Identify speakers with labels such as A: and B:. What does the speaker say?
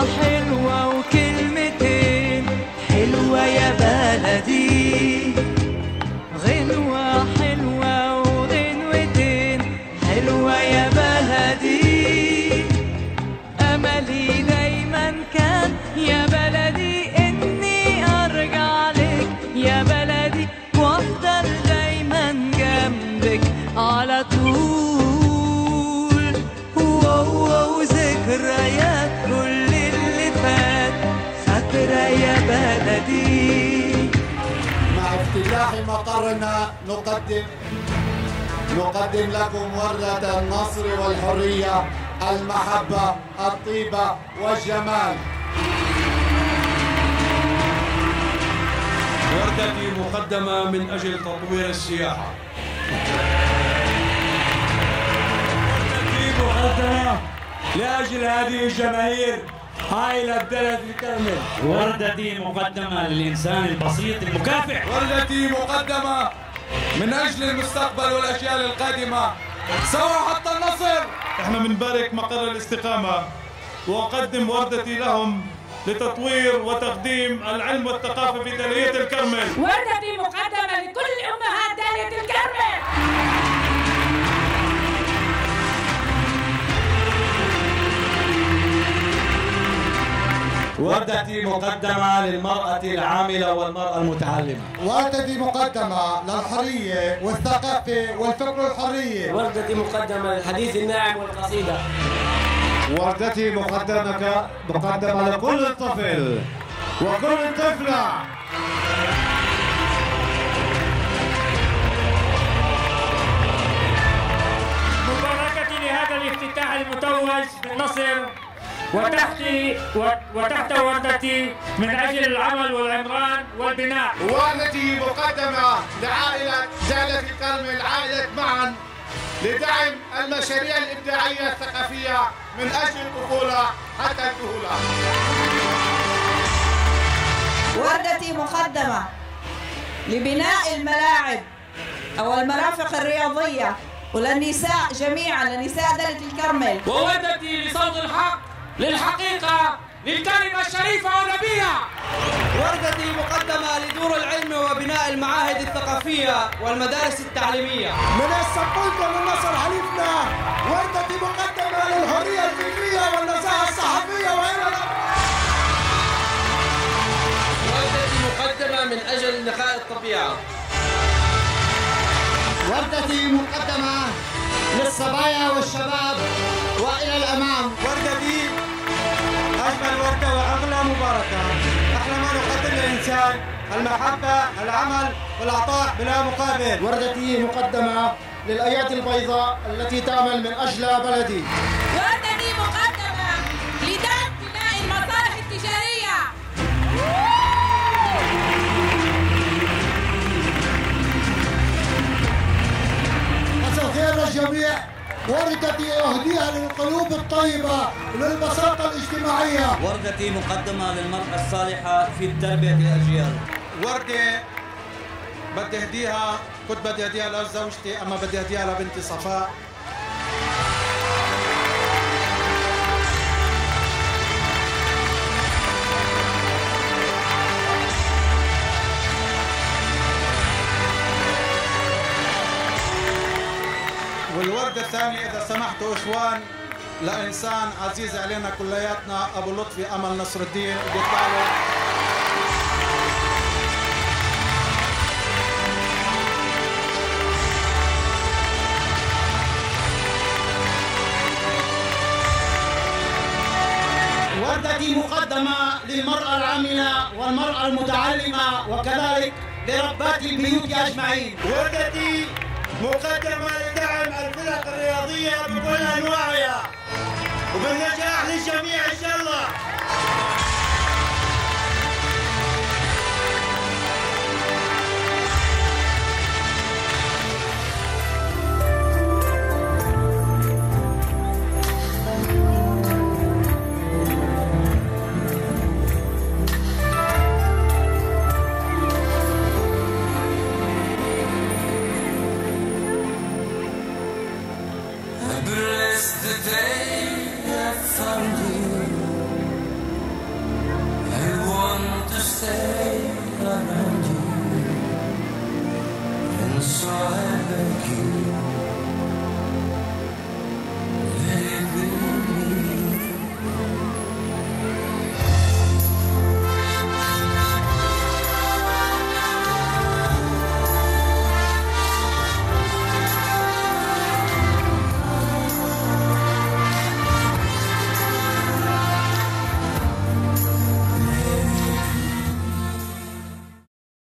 A: حلوة وكلمتين حلوة يا بلدي، غنوة حلوة وغنوتين حلوة يا بلدي. أملي دايما كان يا بلدي إني أرجع لك يا بلدي، وأفضل دايما جنبك على طول. وذكريات كل اللي فات فاكرة يا بلدي.
B: مع افتتاح مقرنا نقدم لكم وردة النصر والحرية، المحبة، الطيبة والجمال.
C: وردتي مقدمة من أجل تطوير السياحة. وردتي مقدمة لأجل هذه الجماهير عائلة دلة الكرمل.
D: وردتي مقدمة للإنسان البسيط المكافح.
C: وردتي مقدمة من أجل المستقبل والأجيال القادمة، سوا حتى النصر.
E: احنا بنبارك مقر الاستقامة وأقدم وردتي لهم لتطوير وتقديم العلم والثقافة في دلية الكرمل.
F: وردتي مقدمة لكل أمهات دلية الكرمل.
G: وردتي مقدمة للمرأة العاملة والمرأة المتعلمة.
B: وردتي مقدمة للحرية والثقافة والفكر الحرية.
H: وردتي مقدمة للحديث الناعم والقصيدة.
G: وردتي مقدمة لكل طفل وكل طفلة.
F: مباركتي لهذا الافتتاح المتوج بالنصر، وتحت وردتي من أجل العمل والعمران والبناء.
B: وردتي مقدمة لعائلة دلة الكرمل، عائلة معا، لدعم المشاريع الإبداعية الثقافية من أجل الطفولة حتى الكهولة.
I: وردتي مقدمة لبناء الملاعب أو المرافق الرياضية وللنساء جميعا، لنساء دلة الكرمل.
F: ووردتي لصوت الحق، للحقيقة، للكلمة الشريفة والنبية.
H: وردتي مقدمة لدور العلم وبناء المعاهد الثقافية والمدارس التعليمية.
B: من السبوت ومن نصر حليفنا. وردتي مقدمة للحرية الفكرية والنزاهة الصحفية وإلى
H: وردتي مقدمة من أجل نقاء الطبيعة.
B: وردتي مقدمة للصبايا والشباب وإلى الأمام.
E: وردتي أجمل وردة وأغلى مباركة. احنا ما نقدم للإنسان المحبة، العمل والعطاء بلا مقابل.
B: وردتي مقدمة للأيادي البيضاء التي تعمل من أجل بلدي.
F: وردتي مقدمة لدعم بناء المصالح التجارية.
B: مساء الخير للجميع. وردتي أهديها للقلوب الطيبة وللبساطة الاجتماعية.
G: وردتي مقدمة للمرأة الصالحة في تربية الأجيال.
C: وردة كنت بدي أهديها لزوجتي، أما بدي أهديها لبنتي صفاء. والوردة الثانية إذا سمحتوا إخوان لإنسان عزيز علينا كلياتنا، أبو لطفي أمل نصر الدين، بيطلع له
G: وردتي مقدمة للمرأة العاملة والمرأة المتعلمة وكذلك لربات البيوت أجمعين.
B: وردتي مقدمة لدعم الفرق الرياضية بكل أنواعها وبالنجاح للجميع إن شاء الله.